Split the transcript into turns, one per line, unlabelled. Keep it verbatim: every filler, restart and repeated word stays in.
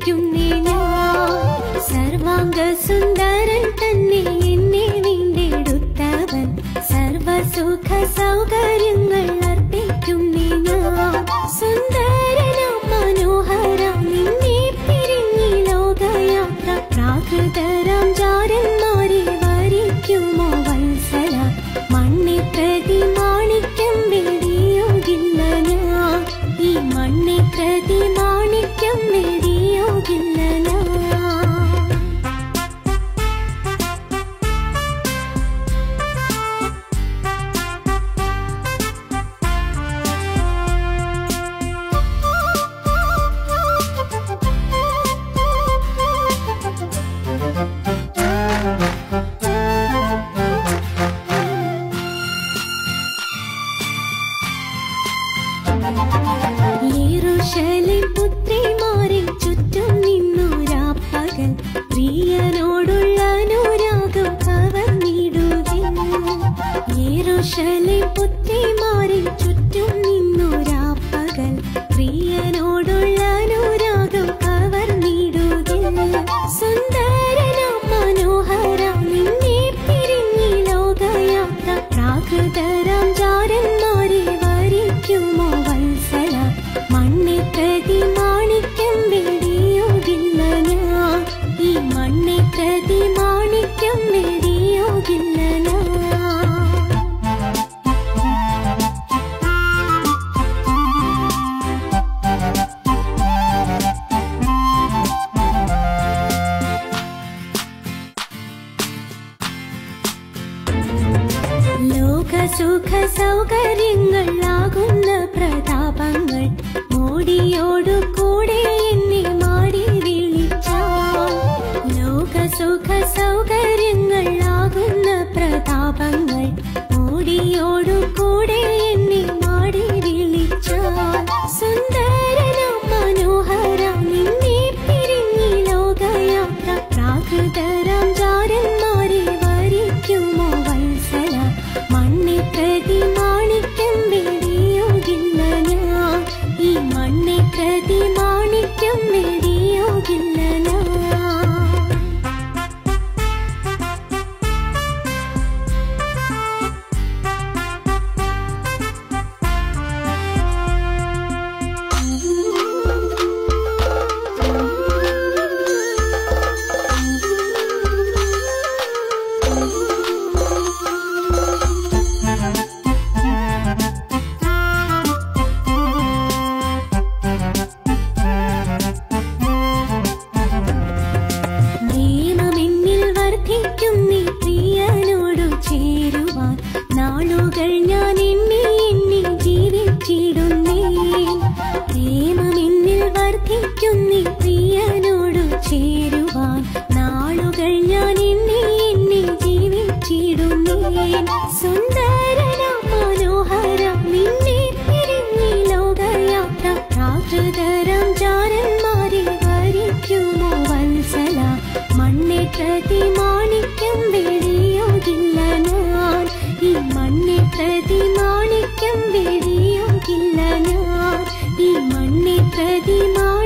വരിക്കുന്നേ ഞാൻ. സർവാംഗ സുന്ദരൻ തന്നെ എന്നെ വീണ്ടെടുത്തവൻ, സർവസുഖ സൗകര്യങ്ങൾ അർപ്പിക്കുന്നേ ഞാൻ. സുന്ദരനാം മനോഹരം നിന്നെ പിരിഞ്ഞി ലോകയാത്ര, പ്രാകൃതരാം ജാരന്മാരെ വരിക്കുമോ വത്സല. മണ്ണെ പ്രതി മാണിക്യം വെടിയുകില്ല ഞാൻ, ഈ മണ്ണെ പ്രതി മാണിക്യം വെടിയുകില്ല ഞാൻ. യെരൂശലേം പുത്രിമാരിൽ ചുറ്റും നിന്നൊരാപ്പകൽ, പ്രിയനോടുള്ള അനുരാഗം കവർന്നിടുകിൽ. യെരൂശലേം പുത്രിമാരിൽ ചുറ്റും നിന്നൊരാപ്പകൽ, പ്രിയനോടുള്ള അനുരാഗം കവർന്നിടുകിൽ. സുന്ദരനാം മനോഹരം നിന്നെ പിരിഞ്ഞി ലോകയാത്ര, പ്രാകൃതരാം ജാരന്മാരെ വരിക്കുമോ വത്സല. മണ്ണെ പ്രതി മാണിക്യം വെടിയുകില്ല ഞാൻ, ഈ മണ്ണെ പ്രതി മാണിക്യം വെടിയുകില്ല ഞാൻ. ലോകസുഖ സൗകര്യങ്ങളാകുന്ന പ്രതാപങ്ങൾ മോടിയോടു കൂടെ എന്നെ മാടി വിളിച്ചാൽ. ലോകസുഖ സൗകര്യങ്ങളാകുന്ന പ്രതാപങ്ങൾ മോടിയോടു കൂടെ എന്നെ മാടി വിളിച്ചാൽ. സുന്ദരനാം മനോഹരം നിന്നെ പിരിഞ്ഞി ലോകയാത്ര, പ്രാകൃതരാം ജാരന്മാരെ വരിക്കുമോ വത്സല. മണ്ണെ പ്രതി മാണിക്യം വെടിയുകില്ല ഞാൻ, ഈ മണ്ണെ പ്രതി മാണിക്യം വെടിയുകില്ല ഞാൻ. നിയമമെന്നിൽ വർദ്ധിക്കും നീ പ്രിയനോടു ചേരുവാൻ, നാളുകൾ ഞാൻ എണ്ണി എണ്ണി ജീവിച്ചിടുന്നേ. പ്രേമമെന്നിൽ വർദ്ധിക്കും നീ പ്രിയനോടു ചേരുവാൻ, നാളുകൾ ഞാൻ എണ്ണി എണ്ണി ജീവിച്ചിടുന്നേ. സുന്ദരനാം മനോഹരം നിന്നെ പിരിഞ്ഞി ലോകയാത്ര, പ്രാകൃതരാം ജാരന്മാരെ വരിക്കുമോ വത്സല. മണ്ണെ പ്രതി മാണിക്യം വെടിയുകില്ല ഞാൻ, ഈ മണ്ണെ പ്രതി മാണിക്യം വെടിയുകില്ല ഞാൻ, ഈ മണ്ണെ പ്രതി